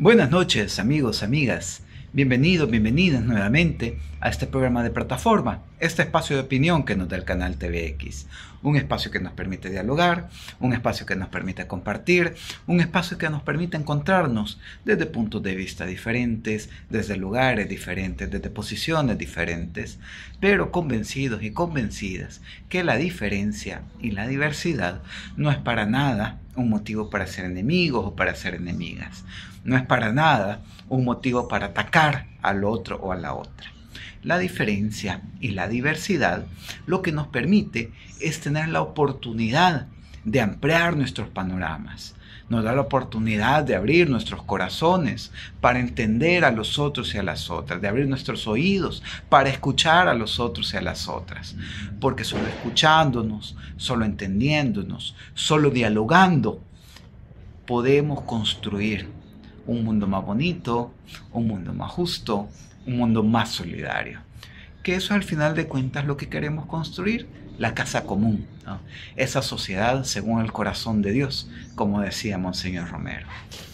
Buenas noches, amigos, amigas. Bienvenidos, bienvenidas nuevamente a este programa de plataforma, este espacio de opinión que nos da el canal TVX. Un espacio que nos permite dialogar, un espacio que nos permite compartir, un espacio que nos permite encontrarnos desde puntos de vista diferentes, desde lugares diferentes, desde posiciones diferentes, pero convencidos y convencidas que la diferencia y la diversidad no es para nada un motivo para ser enemigos o para ser enemigas. No es para nada un motivo para atacar al otro o a la otra. La diferencia y la diversidad lo que nos permite es tener la oportunidad de ampliar nuestros panoramas. Nos da la oportunidad de abrir nuestros corazones para entender a los otros y a las otras, de abrir nuestros oídos para escuchar a los otros y a las otras. Porque solo escuchándonos, solo entendiéndonos, solo dialogando, podemos construir un mundo más bonito, un mundo más justo, un mundo más solidario. Que eso al final de cuentas lo que queremos construir, la casa común, ¿no? Esa sociedad según el corazón de Dios, como decía Monseñor Romero.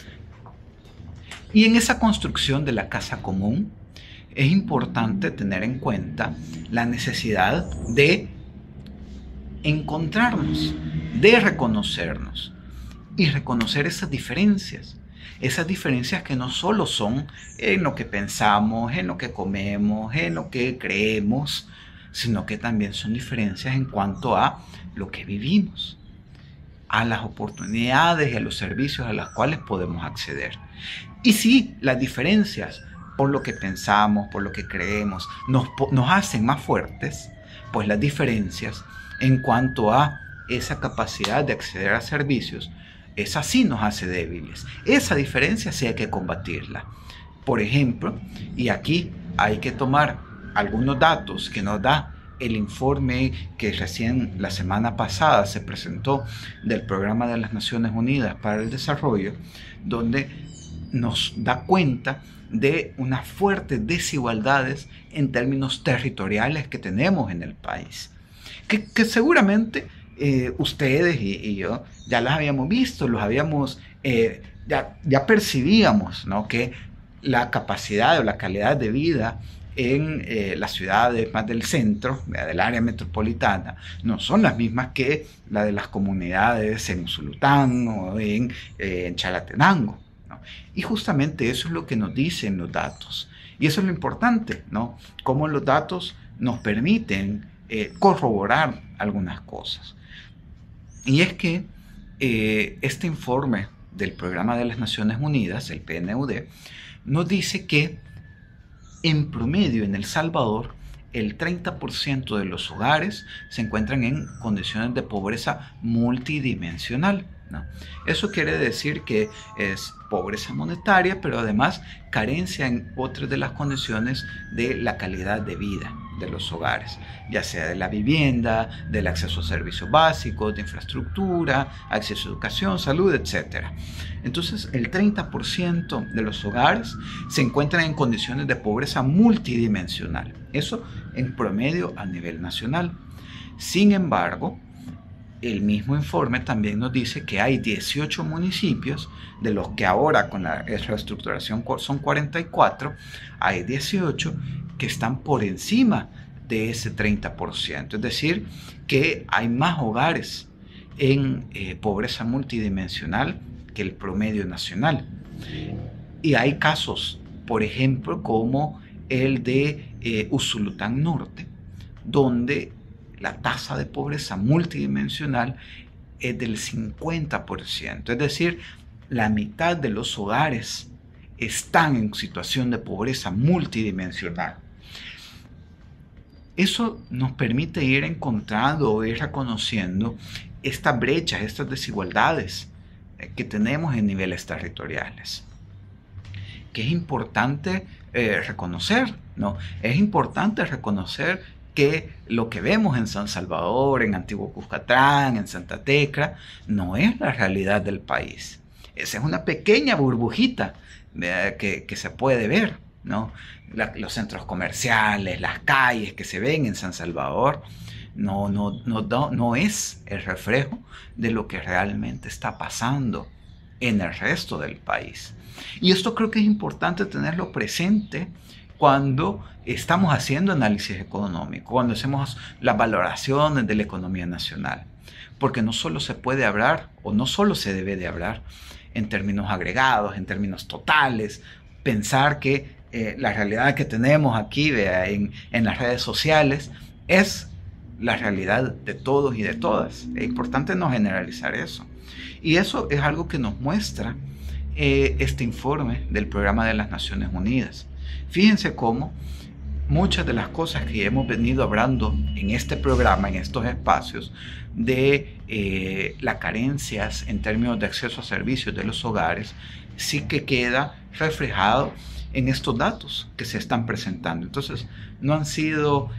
Y en esa construcción de la casa común es importante tener en cuenta la necesidad de encontrarnos, de reconocernos y reconocer esas diferencias. Esas diferencias que no solo son en lo que pensamos, en lo que comemos, en lo que creemos, sino que también son diferencias en cuanto a lo que vivimos, a las oportunidades y a los servicios a los cuales podemos acceder. Y si las diferencias por lo que pensamos, por lo que creemos, nos hacen más fuertes, pues las diferencias en cuanto a esa capacidad de acceder a servicios, esa sí nos hace débiles. Esa diferencia sí hay que combatirla. Por ejemplo, y aquí hay que tomar algunos datos que nos da el informe que recién la semana pasada se presentó del Programa de las Naciones Unidas para el Desarrollo, donde nos da cuenta de unas fuertes desigualdades en términos territoriales que tenemos en el país. Que seguramente ustedes y yo ya las habíamos visto, los habíamos, ya percibíamos, ¿no?, que la capacidad o la calidad de vida en las ciudades más del centro, del área metropolitana, no son las mismas que la de las comunidades en Usulután o en Chalatenango, ¿no? Y justamente eso es lo que nos dicen los datos. Y eso es lo importante, ¿no? Cómo los datos nos permiten corroborar algunas cosas. Y es que este informe del Programa de las Naciones Unidas, el PNUD, nos dice que en promedio en El Salvador el 30% de los hogares se encuentran en condiciones de pobreza multidimensional, ¿no? Eso quiere decir que es pobreza monetaria, pero además carencia en otras de las condiciones de la calidad de vida de los hogares, ya sea de la vivienda, del acceso a servicios básicos, de infraestructura, acceso a educación, salud, etc. Entonces, el 30% de los hogares se encuentran en condiciones de pobreza multidimensional. Eso en promedio a nivel nacional. Sin embargo, el mismo informe también nos dice que hay 18 municipios, de los que ahora con la reestructuración son 44, hay 18 que están por encima de ese 30%. Es decir, que hay más hogares en pobreza multidimensional que el promedio nacional. Y hay casos, por ejemplo, como el de Usulután Norte, donde la tasa de pobreza multidimensional es del 50%. Es decir, la mitad de los hogares están en situación de pobreza multidimensional. Eso nos permite ir encontrando o ir reconociendo estas brechas, estas desigualdades que tenemos en niveles territoriales, que es importante reconocer, ¿no? Es importante reconocer que lo que vemos en San Salvador, en Antiguo Cuscatlán, en Santa Tecla, no es la realidad del país. Esa es una pequeña burbujita que se puede ver, ¿no? Los centros comerciales, las calles que se ven en San Salvador, no es el reflejo de lo que realmente está pasando en el resto del país. Y esto creo que es importante tenerlo presente cuando estamos haciendo análisis económico, cuando hacemos las valoraciones de la economía nacional. Porque no solo se puede hablar, o no solo se debe de hablar en términos agregados, en términos totales, pensar que la realidad que tenemos aquí en las redes sociales es la realidad de todos y de todas. Es importante no generalizar eso. Y eso es algo que nos muestra este informe del Programa de las Naciones Unidas. Fíjense cómo muchas de las cosas que hemos venido hablando en este programa, en estos espacios, de las carencias en términos de acceso a servicios de los hogares, sí que queda reflejado en estos datos que se están presentando. Entonces, no han sido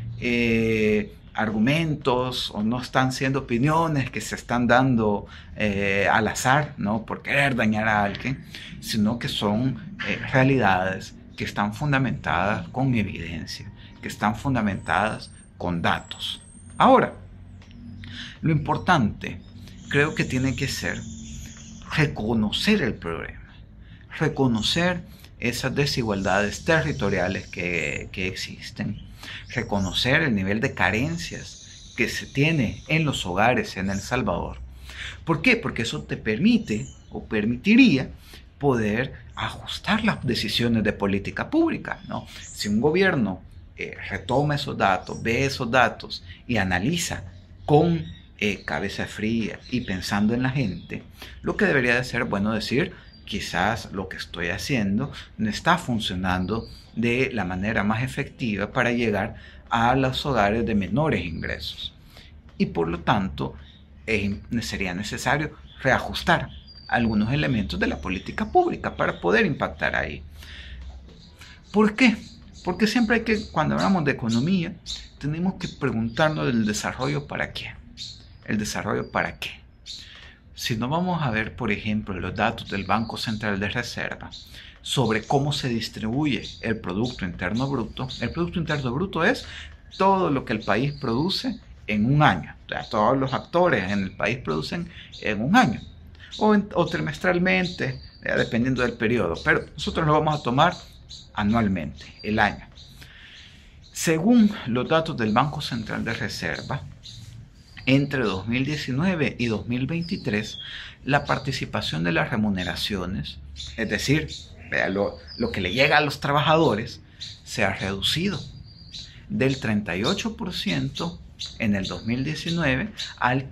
argumentos o no están siendo opiniones que se están dando al azar, ¿no? Por querer dañar a alguien, sino que son realidades que están fundamentadas con evidencia, que están fundamentadas con datos. Ahora, lo importante creo que tiene que ser reconocer el problema, reconocer esas desigualdades territoriales que existen, reconocer el nivel de carencias que se tiene en los hogares en El Salvador. ¿Por qué? Porque eso te permite o permitiría poder ajustar las decisiones de política pública, ¿no? Si un gobierno retoma esos datos, ve esos datos y analiza con cabeza fría y pensando en la gente, lo que debería de ser bueno decir, quizás lo que estoy haciendo no está funcionando de la manera más efectiva para llegar a los hogares de menores ingresos. Y por lo tanto, sería necesario reajustar algunos elementos de la política pública para poder impactar ahí. ¿Por qué? Porque siempre hay que, cuando hablamos de economía, tenemos que preguntarnos del desarrollo para qué. ¿El desarrollo para qué? Si no vamos a ver, por ejemplo, los datos del Banco Central de Reserva sobre cómo se distribuye el Producto Interno Bruto. El Producto Interno Bruto es todo lo que el país produce en un año. O sea, todos los actores en el país producen en un año. O trimestralmente, dependiendo del periodo. Pero nosotros lo vamos a tomar anualmente, el año. Según los datos del Banco Central de Reserva, entre 2019 y 2023, la participación de las remuneraciones, es decir, lo que le llega a los trabajadores, se ha reducido del 38% en el 2019 al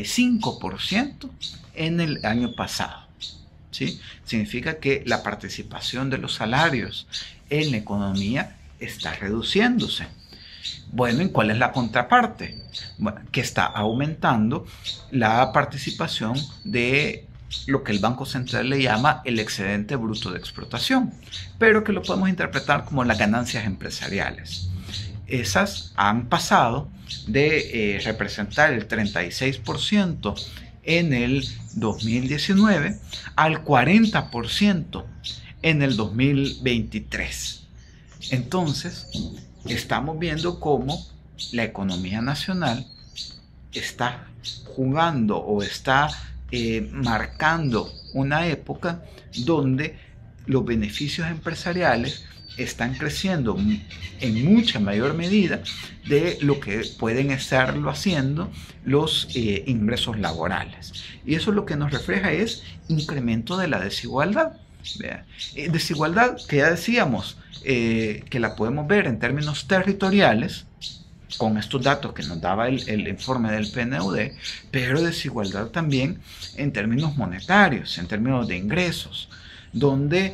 35% en el año pasado. ¿Sí? Significa que la participación de los salarios en la economía está reduciéndose. Bueno, ¿y cuál es la contraparte? Bueno, que está aumentando la participación de lo que el Banco Central le llama el excedente bruto de explotación, pero que lo podemos interpretar como las ganancias empresariales. Esas han pasado de representar el 36% en el 2019 al 40% en el 2023. Entonces, estamos viendo cómo la economía nacional está jugando o está marcando una época donde los beneficios empresariales están creciendo en mucha mayor medida de lo que pueden estarlo haciendo los ingresos laborales. Y eso lo que nos refleja es incremento de la desigualdad. Desigualdad que ya decíamos que la podemos ver en términos territoriales, con estos datos que nos daba el informe del PNUD, pero desigualdad también en términos monetarios, en términos de ingresos, donde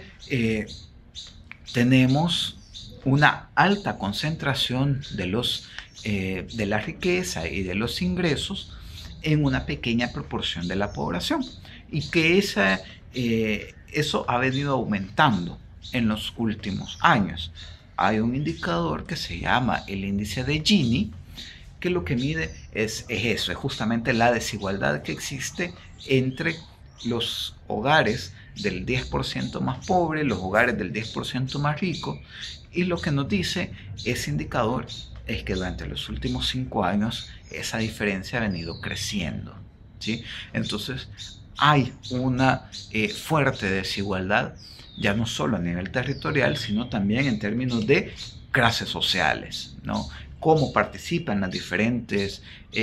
tenemos una alta concentración de la riqueza y de los ingresos en una pequeña proporción de la población, y que eso ha venido aumentando en los últimos años. Hay un indicador que se llama el índice de Gini, que lo que mide es eso, es justamente la desigualdad que existe entre los hogares del 10% más pobre, los hogares del 10% más rico, y lo que nos dice ese indicador es que durante los últimos 5 años esa diferencia ha venido creciendo, ¿sí? Entonces, hay una fuerte desigualdad, ya no solo a nivel territorial, sino también en términos de clases sociales, ¿no? Cómo participan las diferentes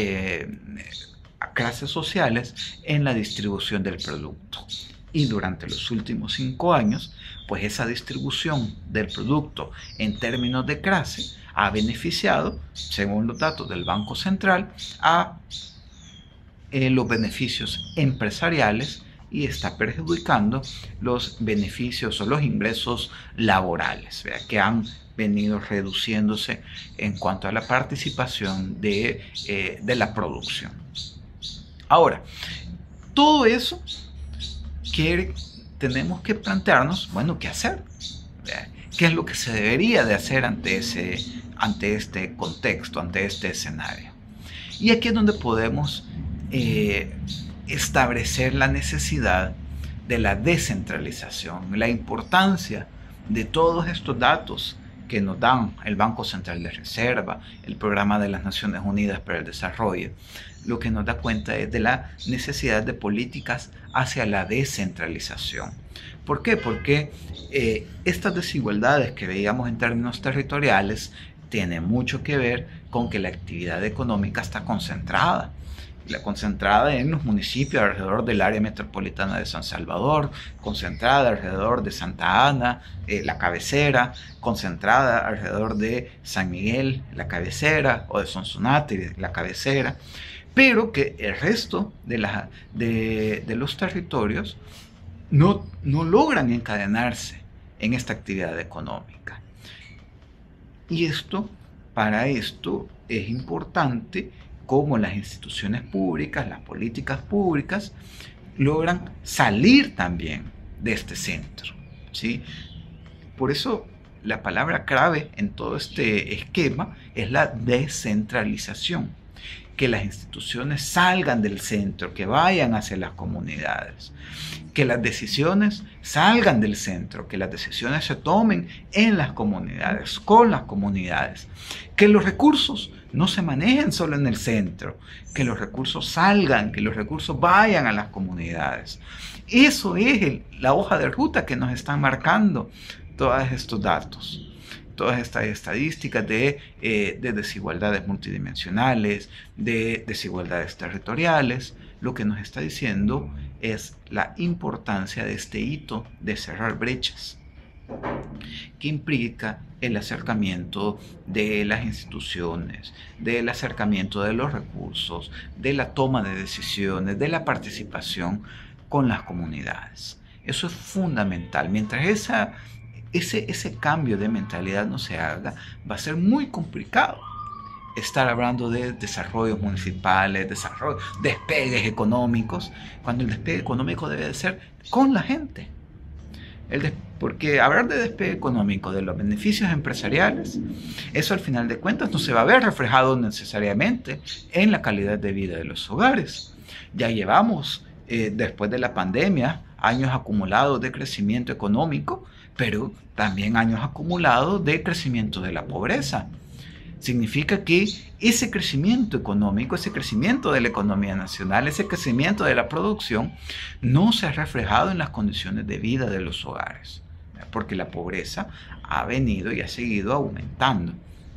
clases sociales en la distribución del producto. Y durante los últimos 5 años, pues esa distribución del producto en términos de clase ha beneficiado, según los datos del Banco Central, a los beneficios empresariales y está perjudicando los beneficios o los ingresos laborales, ¿verdad?, que han venido reduciéndose en cuanto a la participación de la producción. Ahora, todo eso tenemos que plantearnos, bueno, ¿qué hacer? ¿Qué es lo que se debería de hacer ante este contexto, ante este escenario? Y aquí es donde podemos establecer la necesidad de la descentralización, la importancia de todos estos datos que nos dan el Banco Central de Reserva, el Programa de las Naciones Unidas para el Desarrollo. Lo que nos da cuenta es de la necesidad de políticas hacia la descentralización. ¿Por qué? Porque estas desigualdades que veíamos en términos territoriales tienen mucho que ver con que la actividad económica está concentrada en los municipios alrededor del área metropolitana de San Salvador, concentrada alrededor de Santa Ana, la cabecera, concentrada alrededor de San Miguel, la cabecera, o de Sonsonate, la cabecera, pero que el resto de los territorios no logran encadenarse en esta actividad económica. Y para esto es importante cómo las instituciones públicas, las políticas públicas, logran salir también de este centro, ¿sí? Por eso la palabra clave en todo este esquema es la descentralización. Que las instituciones salgan del centro, que vayan hacia las comunidades, que las decisiones salgan del centro, que las decisiones se tomen en las comunidades, con las comunidades, que los recursos no se manejen solo en el centro, que los recursos salgan, que los recursos vayan a las comunidades. Eso es la hoja de ruta que nos están marcando todos estos datos. Todas estas estadísticas de desigualdades multidimensionales, de desigualdades territoriales, lo que nos está diciendo es la importancia de este hito de cerrar brechas, que implica el acercamiento de las instituciones, del acercamiento de los recursos, de la toma de decisiones, de la participación con las comunidades. Eso es fundamental. Mientras ese cambio de mentalidad no se haga, va a ser muy complicado estar hablando de desarrollos municipales, despegues económicos, cuando el despegue económico debe de ser con la gente. Porque hablar de despegue económico, de los beneficios empresariales, eso al final de cuentas no se va a ver reflejado necesariamente en la calidad de vida de los hogares. Ya llevamos, después de la pandemia, años acumulados de crecimiento económico, pero también años acumulados de crecimiento de la pobreza. Significa que ese crecimiento económico, ese crecimiento de la economía nacional, ese crecimiento de la producción, no se ha reflejado en las condiciones de vida de los hogares, porque la pobreza ha venido y ha seguido aumentando.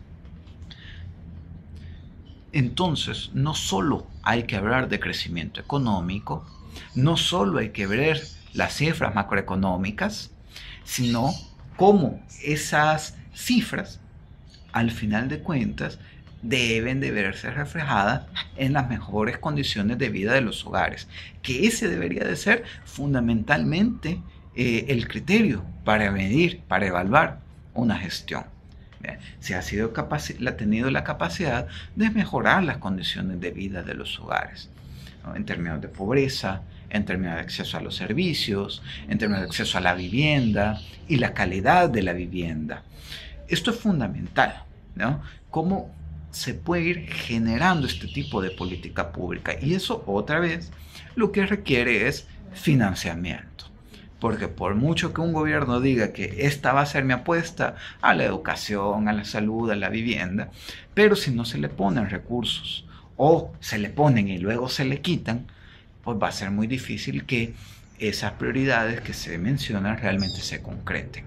Entonces, no solo hay que hablar de crecimiento económico, no solo hay que ver las cifras macroeconómicas, sino cómo esas cifras, al final de cuentas, deben de verse reflejadas en las mejores condiciones de vida de los hogares, que ese debería de ser fundamentalmente el criterio para medir, para evaluar una gestión. Si ha tenido la capacidad de mejorar las condiciones de vida de los hogares, ¿no?, en términos de pobreza, en términos de acceso a los servicios, en términos de acceso a la vivienda y la calidad de la vivienda. Esto es fundamental, ¿no? Cómo se puede ir generando este tipo de política pública. Y eso, otra vez, lo que requiere es financiamiento. Porque por mucho que un gobierno diga que esta va a ser mi apuesta a la educación, a la salud, a la vivienda, pero si no se le ponen recursos o se le ponen y luego se le quitan, pues va a ser muy difícil que esas prioridades que se mencionan realmente se concreten.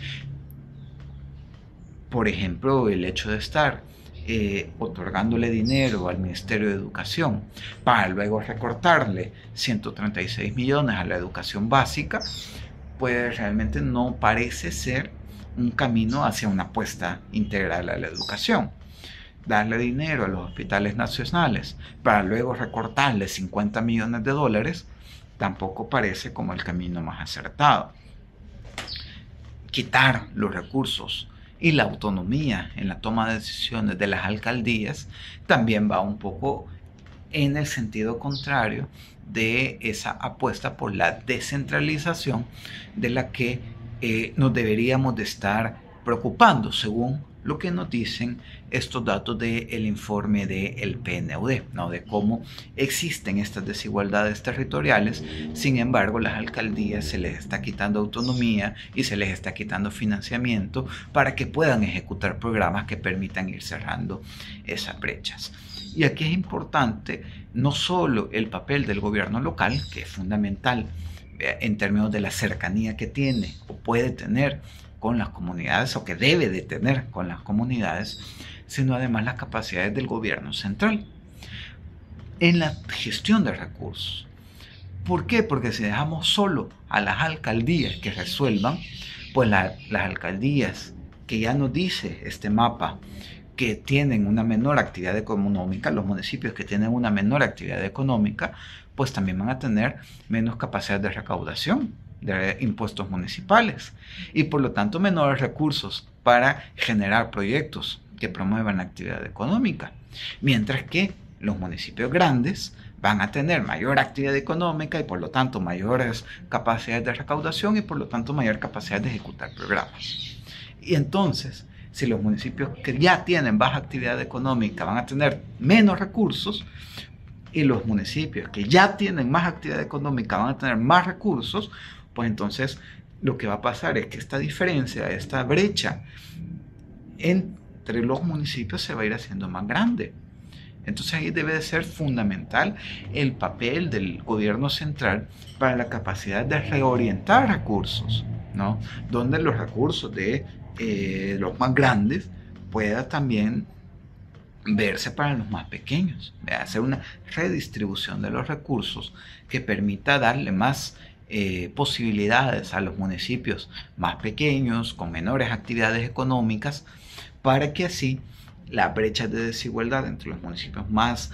Por ejemplo, el hecho de estar otorgándole dinero al Ministerio de Educación para luego recortarle 136 millones a la educación básica, pues realmente no parece ser un camino hacia una apuesta integral a la educación. Darle dinero a los hospitales nacionales para luego recortarle 50 millones de dólares tampoco parece como el camino más acertado. Quitar los recursos y la autonomía en la toma de decisiones de las alcaldías también va un poco en el sentido contrario de esa apuesta por la descentralización de la que nos deberíamos de estar preocupando, según lo que nos dicen estos datos del informe del PNUD, ¿no? De cómo existen estas desigualdades territoriales. Sin embargo, las alcaldías se les está quitando autonomía y se les está quitando financiamiento para que puedan ejecutar programas que permitan ir cerrando esas brechas. Y aquí es importante no solo el papel del gobierno local, que es fundamental en términos de la cercanía que tiene o puede tener con las comunidades, o que debe de tener con las comunidades, sino además las capacidades del gobierno central en la gestión de recursos. ¿Por qué? Porque si dejamos solo a las alcaldías que resuelvan, pues las alcaldías que ya nos dice este mapa que tienen una menor actividad económica, los municipios que tienen una menor actividad económica, pues también van a tener menos capacidad de recaudación de impuestos municipales y por lo tanto menores recursos para generar proyectos que promuevan la actividad económica, mientras que los municipios grandes van a tener mayor actividad económica y por lo tanto mayores capacidades de recaudación y por lo tanto mayor capacidad de ejecutar programas. Y entonces, si los municipios que ya tienen baja actividad económica van a tener menos recursos, y los municipios que ya tienen más actividad económica van a tener más recursos, pues entonces lo que va a pasar es que esta diferencia, esta brecha entre los municipios se va a ir haciendo más grande. Entonces ahí debe de ser fundamental el papel del gobierno central para la capacidad de reorientar recursos, ¿no? Donde los recursos de los más grandes pueda también verse para los más pequeños, hacer una redistribución de los recursos que permita darle más posibilidades a los municipios más pequeños, con menores actividades económicas, para que así la brecha de desigualdad entre los municipios más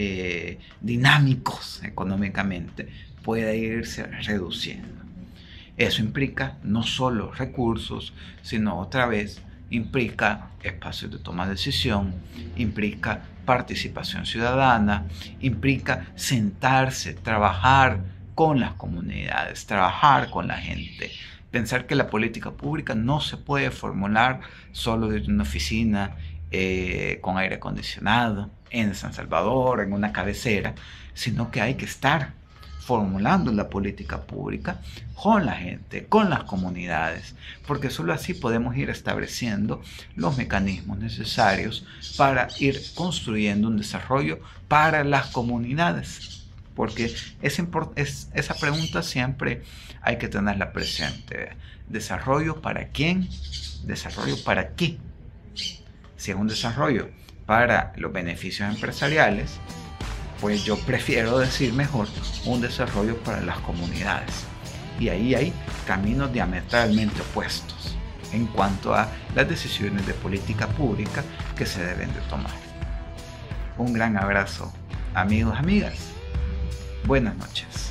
dinámicos económicamente pueda irse reduciendo. Eso implica no solo recursos, sino otra vez implica espacios de toma de decisión, implica participación ciudadana, implica sentarse, trabajar con las comunidades, trabajar con la gente. Pensar que la política pública no se puede formular solo desde una oficina con aire acondicionado en San Salvador, en una cabecera, sino que hay que estar formulando la política pública con la gente, con las comunidades, porque solo así podemos ir estableciendo los mecanismos necesarios para ir construyendo un desarrollo para las comunidades, porque esa pregunta siempre hay que tenerla presente. ¿Desarrollo para quién? ¿Desarrollo para qué? Si es un desarrollo para los beneficios empresariales, pues yo prefiero decir mejor un desarrollo para las comunidades. Y ahí hay caminos diametralmente opuestos en cuanto a las decisiones de política pública que se deben de tomar. Un gran abrazo, amigos, amigas. Buenas noches.